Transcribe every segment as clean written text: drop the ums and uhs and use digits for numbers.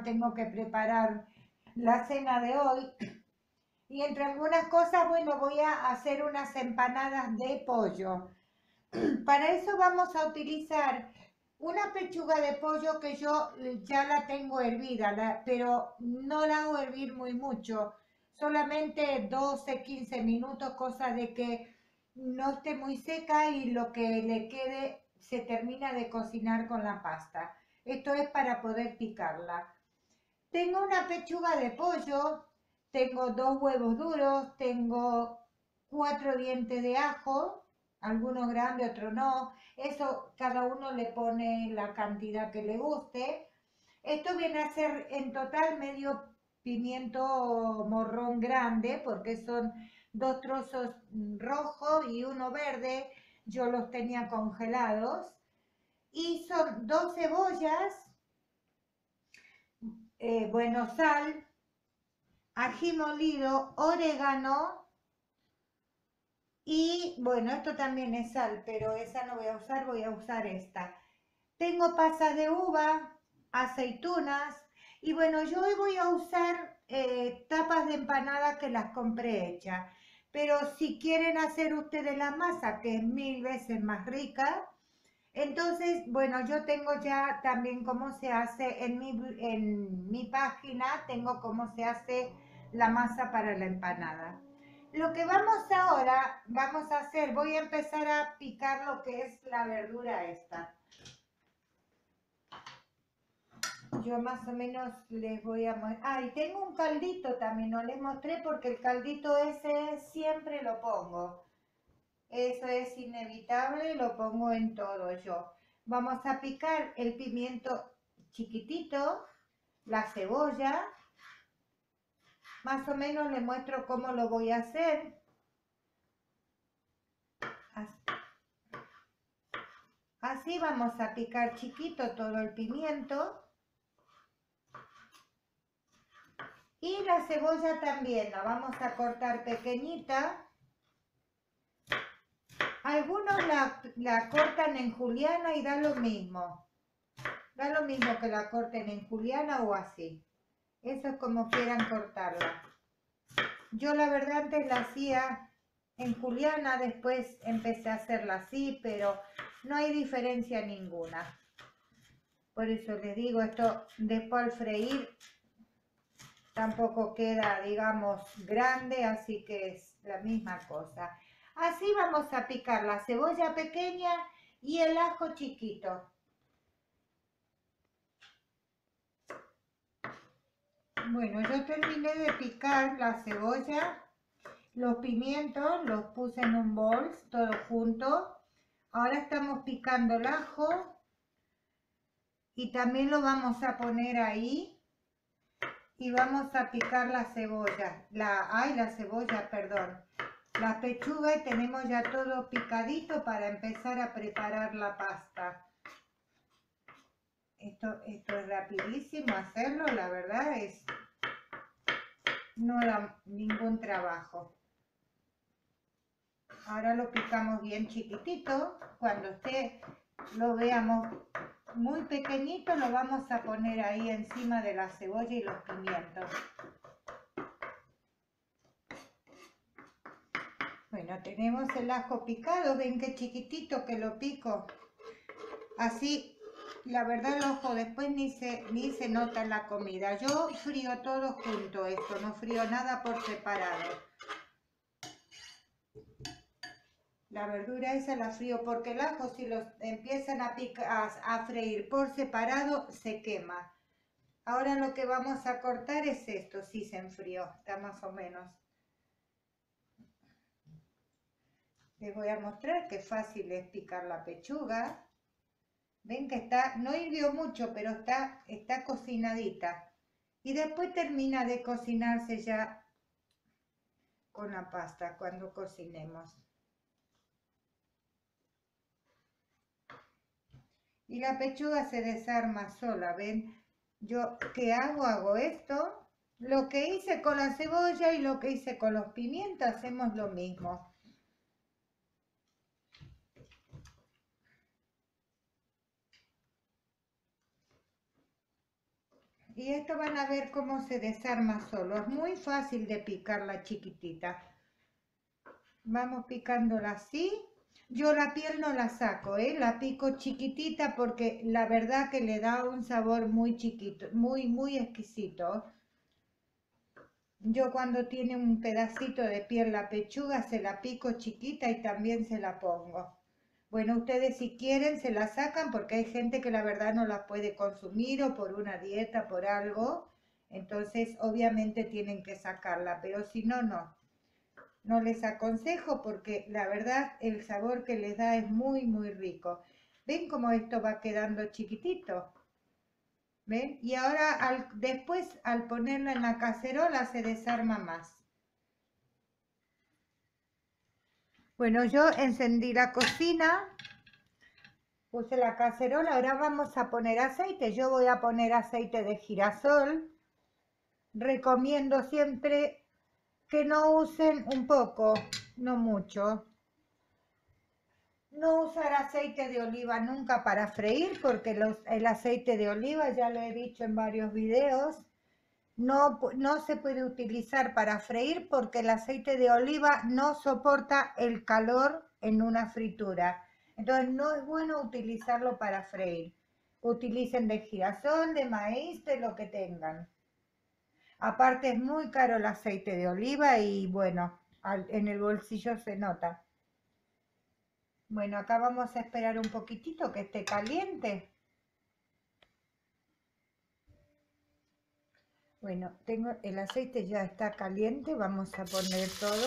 tengo que preparar la cena de hoy. Y entre algunas cosas, bueno, voy a hacer unas empanadas de pollo. Para eso vamos a utilizar una pechuga de pollo que yo ya la tengo hervida, pero no la hago hervir muy mucho, solamente 12, 15 minutos, cosa de que no esté muy seca y lo que le quede se termina de cocinar con la pasta. Esto es para poder picarla. Tengo una pechuga de pollo, tengo 2 huevos duros, tengo 4 dientes de ajo, algunos grandes, otros no. Eso cada uno le pone la cantidad que le guste. Esto viene a ser en total medio pimiento morrón grande, porque son 2 trozos rojos y uno verde. Yo los tenía congelados. Y son 2 cebollas, bueno, sal, ají molido, orégano y bueno, esto también es sal, pero esa no voy a usar esta. Tengo pasas de uva, aceitunas y bueno, yo hoy voy a usar tapas de empanada que las compré hechas. Pero si quieren hacer ustedes la masa, que es 1000 veces más rica, entonces, bueno, yo tengo ya también cómo se hace en mi página, tengo cómo se hace la masa para la empanada. Lo que vamos a hacer, voy a empezar a picar lo que es la verdura esta. Yo más o menos les voy a mostrar. Ah, y tengo un caldito también, no les mostré porque el caldito ese siempre lo pongo. Eso es inevitable, lo pongo en todo yo. Vamos a picar el pimiento chiquitito, la cebolla. Más o menos les muestro cómo lo voy a hacer. Así vamos a picar chiquito todo el pimiento. Y la cebolla también la vamos a cortar pequeñita. Algunos la cortan en juliana y da lo mismo. Da lo mismo que la corten en juliana o así. Eso es como quieran cortarla. Yo la verdad antes la hacía en juliana, después empecé a hacerla así, pero no hay diferencia ninguna. Por eso les digo, esto después al freír tampoco queda, digamos, grande, así que es la misma cosa. Así vamos a picar la cebolla pequeña y el ajo chiquito. Bueno, yo terminé de picar la cebolla, los pimientos, los puse en un bol, todo junto. Ahora estamos picando el ajo y también lo vamos a poner ahí. Y vamos a picar la cebolla, la cebolla, perdón, la pechuga y tenemos ya todo picadito para empezar a preparar la pasta. Esto es rapidísimo hacerlo, la verdad no da ningún trabajo. Ahora lo picamos bien chiquitito, cuando lo veamos muy pequeñito lo vamos a poner ahí encima de la cebolla y los pimientos. Bueno, tenemos el ajo picado, ven qué chiquitito que lo pico. Así, la verdad el ojo después ni se nota en la comida. Yo frío todo junto esto, no frío nada por separado. La verdura esa la frío porque el ajo si los empiezan a freír por separado se quema. Ahora lo que vamos a cortar es esto, sí se enfrió, está más o menos. Les voy a mostrar qué fácil es picar la pechuga. Ven que no hirvió mucho, pero está cocinadita. Y después termina de cocinarse ya con la pasta cuando cocinemos. Y la pechuga se desarma sola, ¿ven? Yo, ¿qué hago? Hago esto. Lo que hice con la cebolla y lo que hice con los pimientos, hacemos lo mismo. Y esto van a ver cómo se desarma solo. Es muy fácil de picarla chiquitita. Vamos picándola así. Yo la piel no la saco, la pico chiquitita porque la verdad que le da un sabor muy chiquito, muy exquisito. Yo cuando tiene un pedacito de piel la pechuga se la pico chiquita y también se la pongo. Bueno, ustedes si quieren se la sacan porque hay gente que la verdad no la puede consumir o por una dieta, por algo. Entonces obviamente tienen que sacarla, pero si no, no. No les aconsejo porque la verdad el sabor que les da es muy rico. ¿Ven cómo esto va quedando chiquitito? ¿Ven? Y ahora después al ponerla en la cacerola se desarma más. Bueno, yo encendí la cocina, puse la cacerola, ahora vamos a poner aceite. Yo voy a poner aceite de girasol. Recomiendo siempre que no usen un poco, no mucho. No usar aceite de oliva nunca para freír porque el aceite de oliva, ya lo he dicho en varios videos, no se puede utilizar para freír porque el aceite de oliva no soporta el calor en una fritura. Entonces no es bueno utilizarlo para freír. Utilicen de girasol, de maíz, de lo que tengan. Aparte es muy caro el aceite de oliva y bueno, en el bolsillo se nota. Bueno, acá vamos a esperar un poquitito que esté caliente. Bueno, el aceite ya está caliente, vamos a poner todo.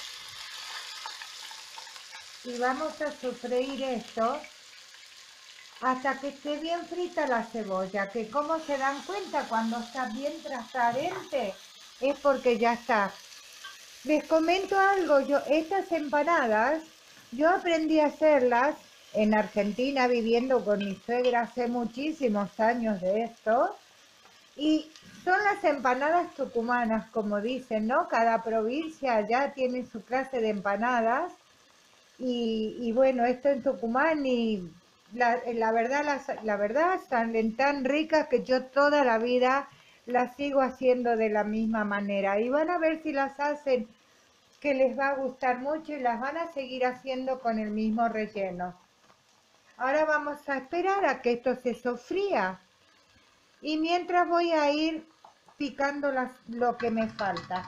Y vamos a sofreír esto hasta que esté bien frita la cebolla, que como se dan cuenta cuando está bien transparente es porque ya está. Les comento algo, estas empanadas, yo aprendí a hacerlas en Argentina viviendo con mi suegra hace muchísimos años de esto. Y son las empanadas tucumanas, como dicen, ¿no? Cada provincia ya tiene su clase de empanadas. Y bueno, esto en Tucumán y la verdad salen tan ricas que yo toda la vida las sigo haciendo de la misma manera. Y van a ver si las hacen que les va a gustar mucho y las van a seguir haciendo con el mismo relleno. Ahora vamos a esperar a que esto se sofría. Y mientras voy a ir picando lo que me falta.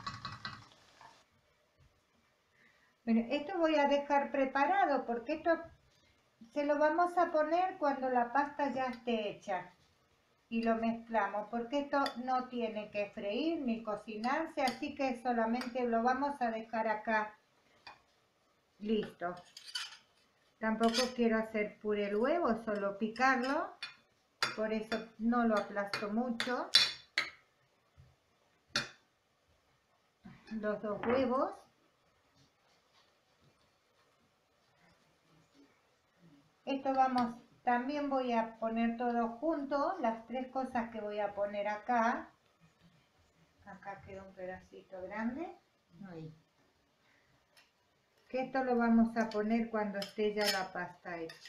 Bueno, esto voy a dejar preparado porque esto se lo vamos a poner cuando la pasta ya esté hecha. Y lo mezclamos porque esto no tiene que freír ni cocinarse, así que solamente lo vamos a dejar acá listo. Tampoco quiero hacer puré el huevo, solo picarlo, por eso no lo aplasto mucho. Los 2 huevos. Esto también voy a poner todo junto, las 3 cosas que voy a poner acá. Acá queda un pedacito grande. Ahí. Que esto lo vamos a poner cuando esté ya la pasta hecha.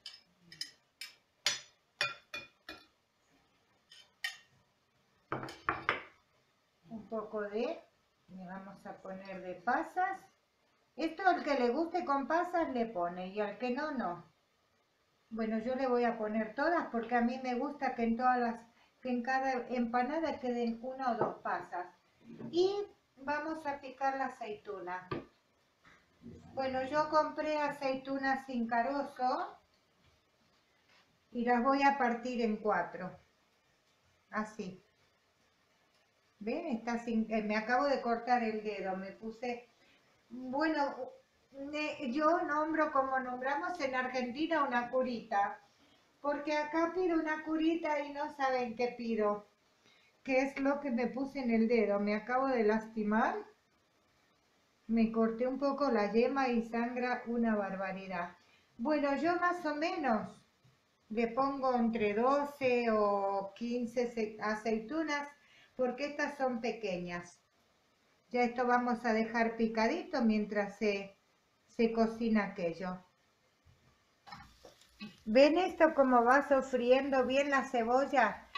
Un poco le vamos a poner de pasas. Esto al que le guste con pasas le pone y al que no, no. Bueno, yo le voy a poner todas porque a mí me gusta que en cada empanada queden 1 o 2 pasas. Y vamos a picar la aceituna. Bueno, yo compré aceitunas sin carozo y las voy a partir en 4. Así. ¿Ven? Está me acabo de cortar el dedo, me puse... Bueno, yo nombro como nombramos en Argentina una curita, porque acá pido una curita y no saben qué pido, que es lo que me puse en el dedo. Me acabo de lastimar, me corté un poco la yema y sangra una barbaridad. Bueno, yo más o menos le pongo entre 12 o 15 aceitunas, porque estas son pequeñas. Ya esto vamos a dejar picadito mientras se cocina aquello. ¿Ven esto como va sofriendo bien la cebolla?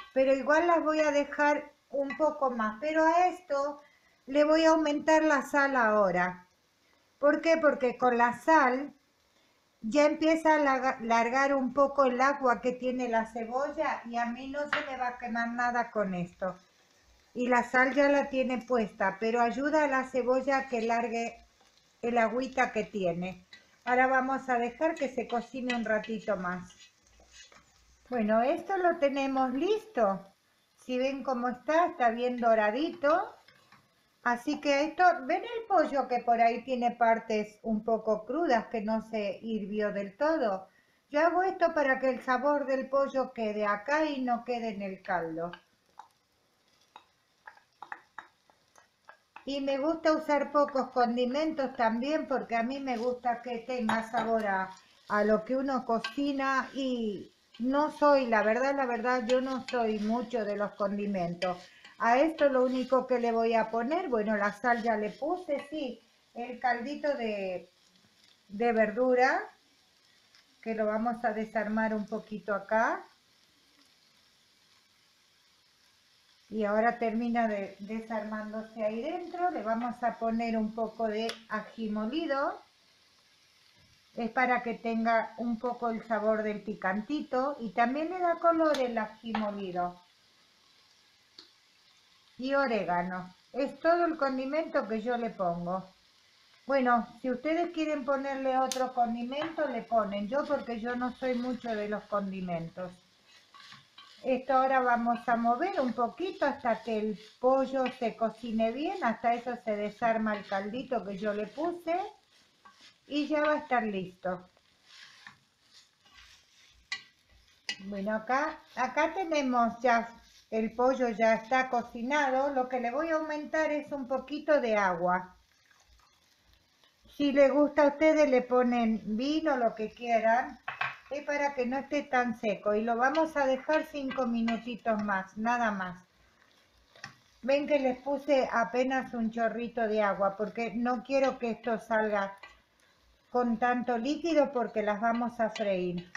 pero igual las voy a dejar un poco más. Pero a esto le voy a aumentar la sal ahora. ¿Por qué? Porque con la sal ya empieza a largar un poco el agua que tiene la cebolla y a mí no se me va a quemar nada con esto. Y la sal ya la tiene puesta, pero ayuda a la cebolla a que largue el agüita que tiene. Ahora vamos a dejar que se cocine un ratito más. Bueno, esto lo tenemos listo. Si ven cómo está bien doradito. Así que esto, ¿ven el pollo que por ahí tiene partes un poco crudas que no se hirvió del todo? Yo hago esto para que el sabor del pollo quede acá y no quede en el caldo. Y me gusta usar pocos condimentos también porque a mí me gusta que tenga sabor a lo que uno cocina y no soy, la verdad, yo no soy mucho de los condimentos. A esto lo único que le voy a poner, bueno, la sal ya le puse, sí, el caldito de verdura, que lo vamos a desarmar un poquito acá. Y ahora termina de desarmándose ahí dentro. Le vamos a poner un poco de ají molido. Es para que tenga un poco el sabor del picantito. Y también le da color el ají molido. Y orégano. Es todo el condimento que yo le pongo. Bueno, si ustedes quieren ponerle otro condimento, le ponen. Yo porque yo no soy mucho de los condimentos. Esto ahora vamos a mover un poquito hasta que el pollo se cocine bien, hasta eso se desarma el caldito que yo le puse y ya va a estar listo. Bueno, acá tenemos ya, el pollo ya está cocinado, lo que le voy a aumentar es un poquito de agua. Si les gusta a ustedes le ponen vino, lo que quieran, es para que no esté tan seco y lo vamos a dejar 5 minutitos más, nada más. Ven que les puse apenas un chorrito de agua porque no quiero que esto salga con tanto líquido porque las vamos a freír.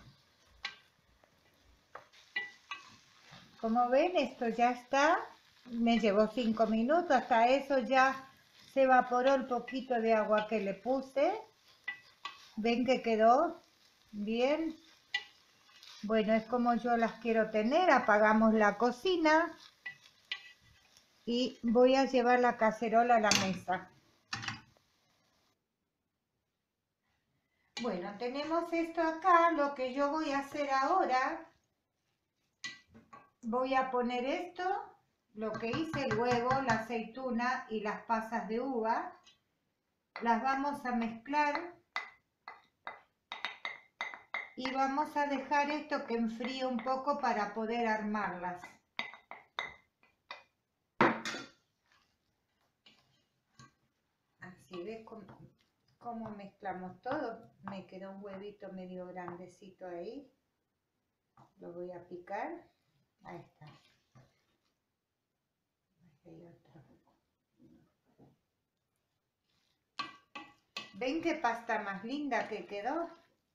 Como ven, esto ya está. Me llevó 5 minutos, hasta eso ya se evaporó el poquito de agua que le puse. Ven que quedó bien. Bueno, es como yo las quiero tener. Apagamos la cocina y voy a llevar la cacerola a la mesa. Bueno, tenemos esto acá. Lo que yo voy a hacer ahora, voy a poner esto, lo que hice, el huevo, la aceituna y las pasas de uva. Las vamos a mezclar y vamos a dejar esto que enfríe un poco para poder armarlas. Así ves cómo mezclamos todo. Me quedó un huevito medio grandecito ahí. Lo voy a picar. Ahí está. Aquí hay otro. ¿Ven qué pasta más linda que quedó?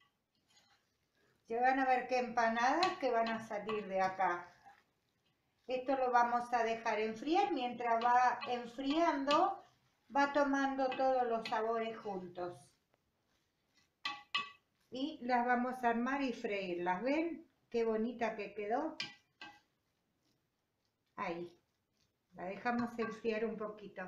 Ya van a ver qué empanadas que van a salir de acá. Esto lo vamos a dejar enfriar. Mientras va enfriando, va tomando todos los sabores juntos. Y las vamos a armar y freírlas. ¿Ven qué bonita que quedó? Ahí. La dejamos enfriar un poquito.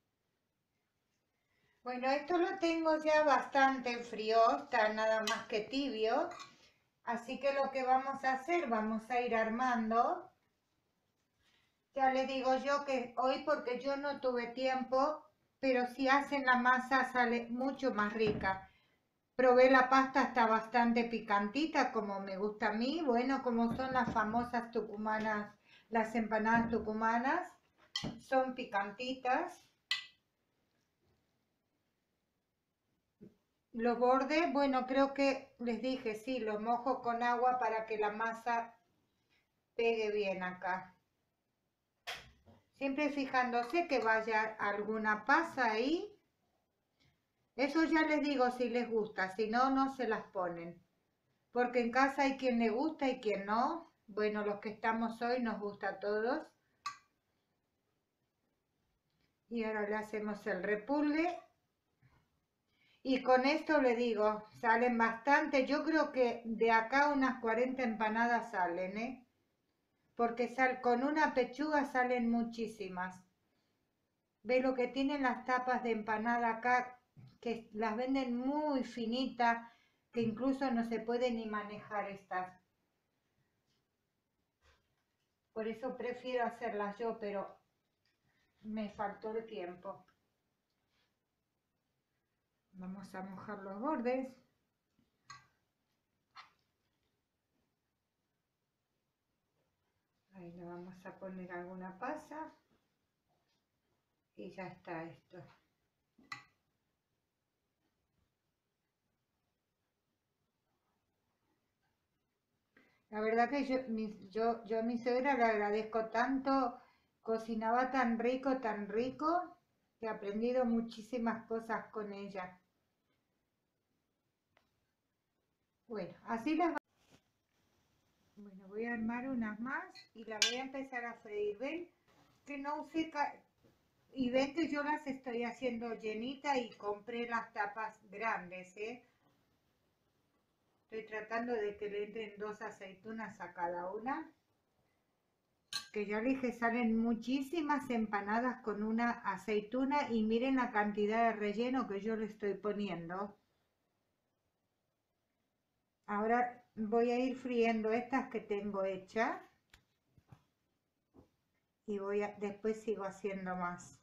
Bueno, esto lo tengo ya bastante frío. Está nada más que tibio. Así que lo que vamos a hacer, vamos a ir armando. Ya les digo yo que hoy, porque yo no tuve tiempo, pero si hacen la masa sale mucho más rica. Probé la pasta, está bastante picantita, como me gusta a mí. Bueno, como son las famosas tucumanas, las empanadas tucumanas, son picantitas. Los bordes, bueno, creo que les dije, sí, los mojo con agua para que la masa pegue bien acá. Siempre fijándose que vaya alguna pasa ahí. Eso ya les digo si les gusta, si no, no se las ponen. Porque en casa hay quien le gusta y quien no. Bueno, los que estamos hoy nos gusta a todos. Y ahora le hacemos el repulgue. Y con esto le digo, salen bastante. Yo creo que de acá unas 40 empanadas salen, ¿eh? Porque con una pechuga salen muchísimas. Ve lo que tienen las tapas de empanada acá, que las venden muy finitas, que incluso no se puede ni manejar estas. Por eso prefiero hacerlas yo, pero me faltó el tiempo. Vamos a mojar los bordes. Ahí le vamos a poner alguna pasa. Y ya está esto. La verdad que yo a mi suegra le agradezco tanto, cocinaba tan rico, que he aprendido muchísimas cosas con ella. Bueno, así las Bueno, voy a armar unas más y las voy a empezar a freír. ¿Ven? Que no usé... Y ven que yo las estoy haciendo llenita y compré las tapas grandes, ¿eh? Estoy tratando de que le entren 2 aceitunas a cada una. Que ya le dije, salen muchísimas empanadas con una aceituna y miren la cantidad de relleno que yo le estoy poniendo. Ahora voy a ir friendo estas que tengo hechas y después sigo haciendo más.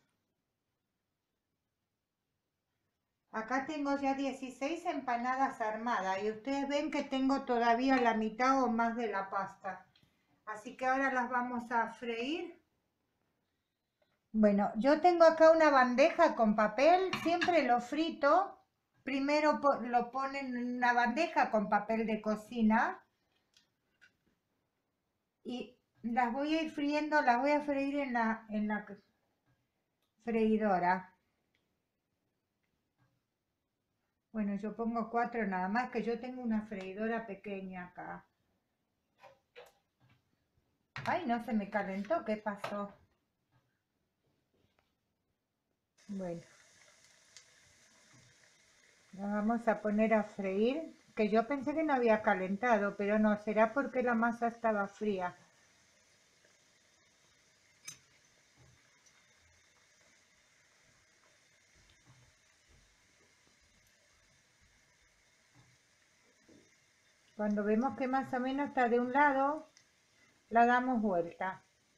Acá tengo ya 16 empanadas armadas y ustedes ven que tengo todavía la mitad o más de la pasta. Así que ahora las vamos a freír. Bueno, yo tengo acá una bandeja con papel, siempre lo frito. Primero lo ponen en una bandeja con papel de cocina y las voy a ir friendo, las voy a freír en la freidora. Bueno, yo pongo 4 nada más, que yo tengo una freidora pequeña acá. Ay, no se me calentó, ¿qué pasó? Bueno, la vamos a poner a freír, que yo pensé que no había calentado, pero no, será porque la masa estaba fría. Cuando vemos que más o menos está de un lado, la damos vuelta.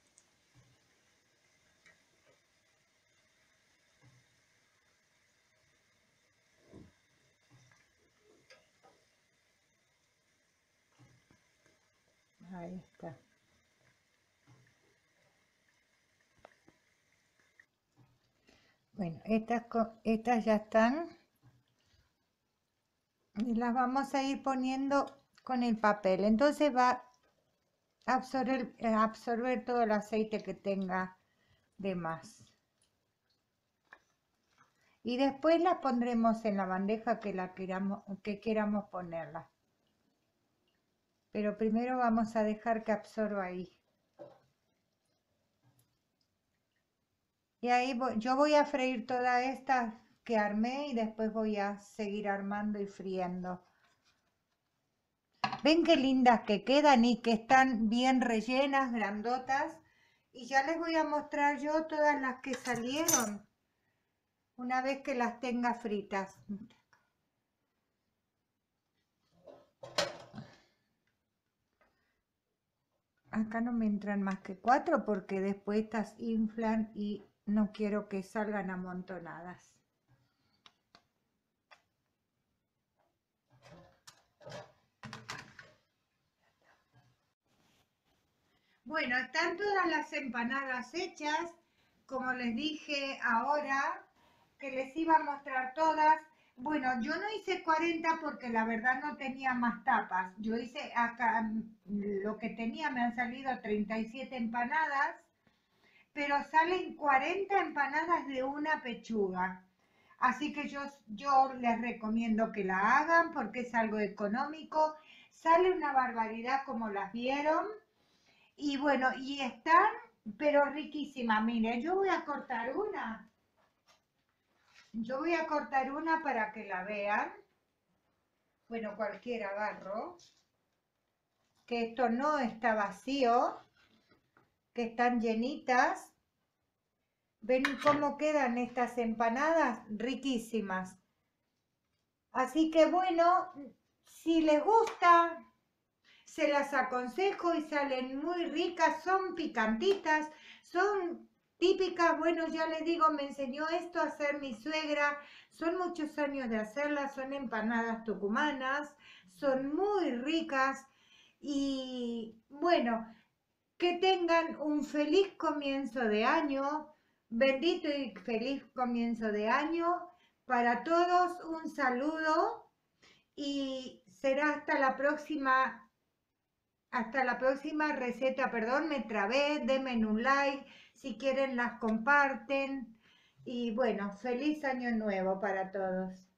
Ahí está. Bueno, estas ya están. Y las vamos a ir poniendo con el papel. Entonces va a absorber todo el aceite que tenga de más. Y después las pondremos en la bandeja que queramos ponerla. Pero primero vamos a dejar que absorba ahí. Y ahí yo voy a freír todas estas que armé y después voy a seguir armando y friendo. Ven qué lindas que quedan y que están bien rellenas, grandotas. Y ya les voy a mostrar yo todas las que salieron una vez que las tenga fritas. Acá no me entran más que 4 porque después estas inflan y no quiero que salgan amontonadas. Bueno, están todas las empanadas hechas, como les dije ahora, que les iba a mostrar todas. Bueno, yo no hice 40 porque la verdad no tenía más tapas. Yo hice acá, lo que tenía, me han salido 37 empanadas, pero salen 40 empanadas de una pechuga. Así que yo les recomiendo que la hagan porque es algo económico. Sale una barbaridad como las vieron. Y bueno, y están, pero riquísimas. Mire, yo voy a cortar una. Yo voy a cortar una para que la vean. Bueno, cualquiera agarro. Que esto no está vacío. Que están llenitas. ¿Ven cómo quedan estas empanadas? Riquísimas. Así que bueno, si les gusta, se las aconsejo y salen muy ricas, son picantitas, son típicas, bueno, ya les digo, me enseñó esto a hacer mi suegra, son muchos años de hacerlas, son empanadas tucumanas, son muy ricas y bueno, que tengan un feliz comienzo de año, bendito y feliz comienzo de año para todos, un saludo y será hasta la próxima receta, perdón, me trabé, denme un like, si quieren las comparten y bueno, feliz año nuevo para todos.